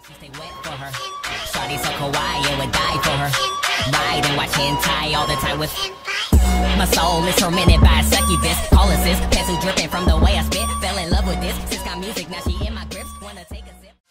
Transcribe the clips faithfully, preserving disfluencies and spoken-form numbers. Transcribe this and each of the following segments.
Stay wet for her. Shawty so kawaii, I would die for her. Ride and watch hentai all the time with. My soul is tormented by a succubus. Call assist, pencil dripping from the way I spit. Fell in love with this. Sis got music, now she in my grips. Wanna take a sip.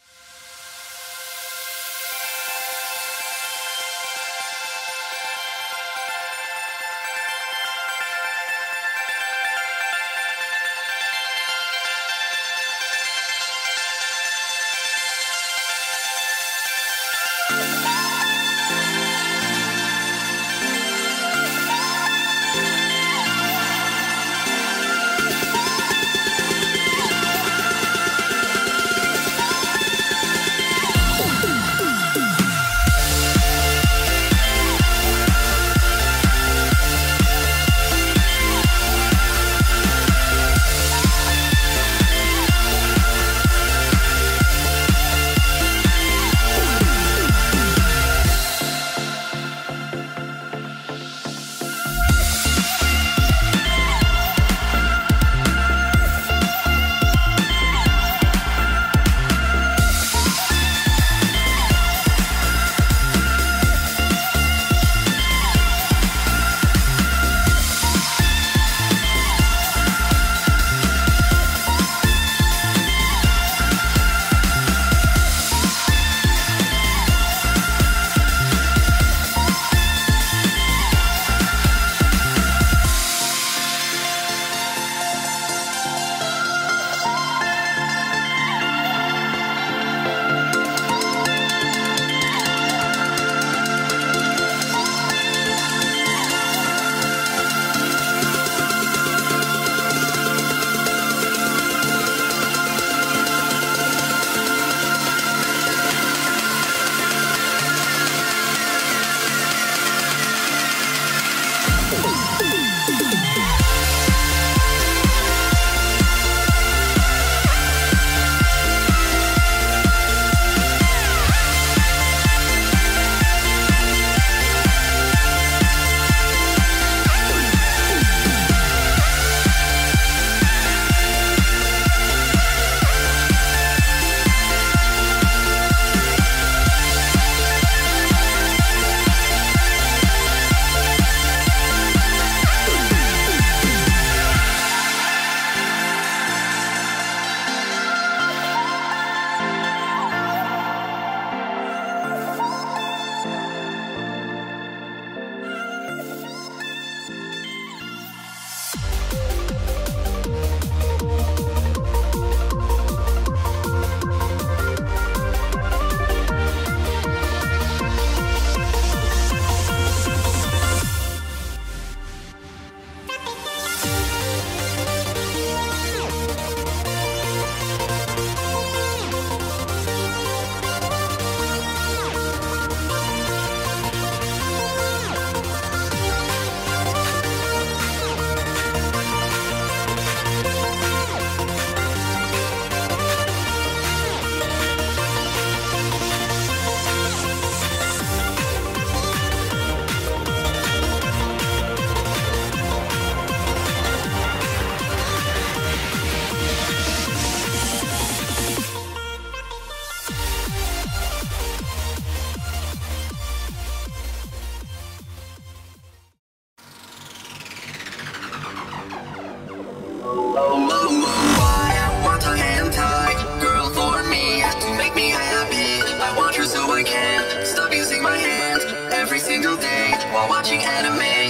So I can't stop using my hands every single day while watching anime.